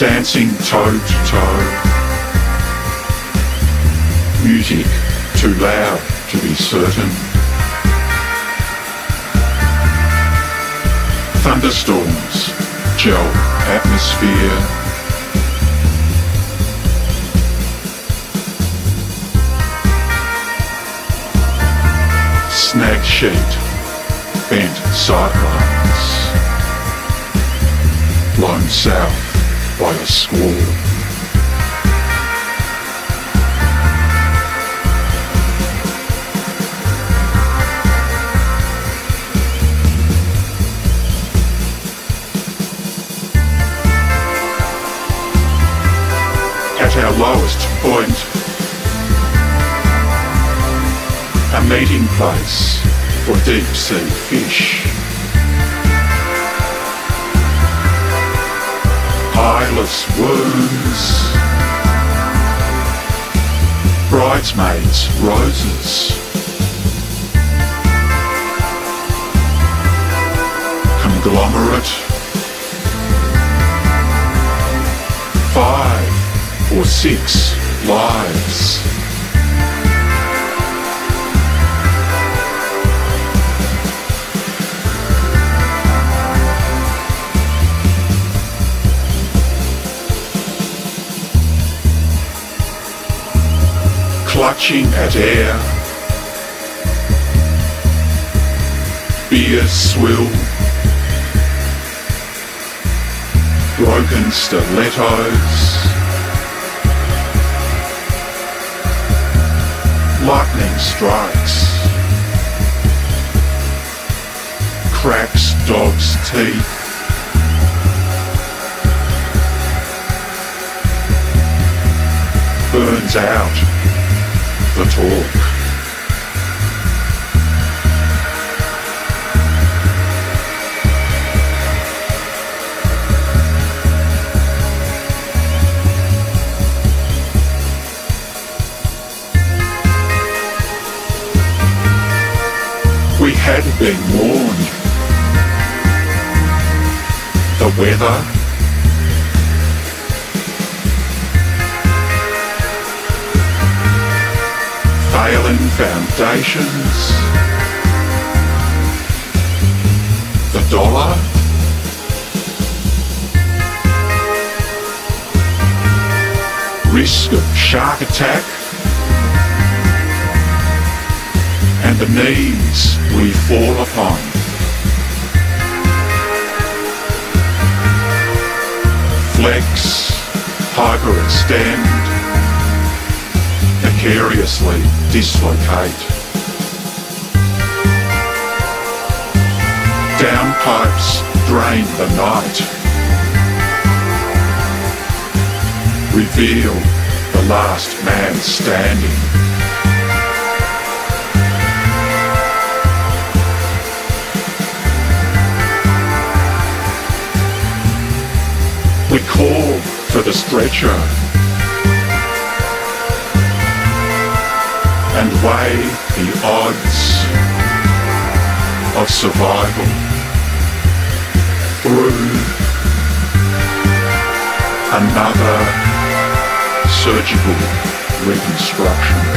dancing toe to toe. Music too loud to be certain. Thunderstorms, gel atmosphere. Snag sheet, bent sidelines. Blown south by a squall. At our lowest point, a meeting place for deep sea fish. Eyeless wounds, bridesmaids' roses, conglomerate, 5 or 6 lives. Clutching at air, beer swill, broken stilettos, lightning strikes, cracks dog's teeth, burns out the talk. We had been warned. The weather, failing foundations, the dollar, risk of shark attack, and the knees we fall upon. Flex, hyperextend, precariously dislocate. Downpipes drain the night. Reveal the last man standing. We call for the stretcher and weigh the odds of survival through another surgical reconstruction.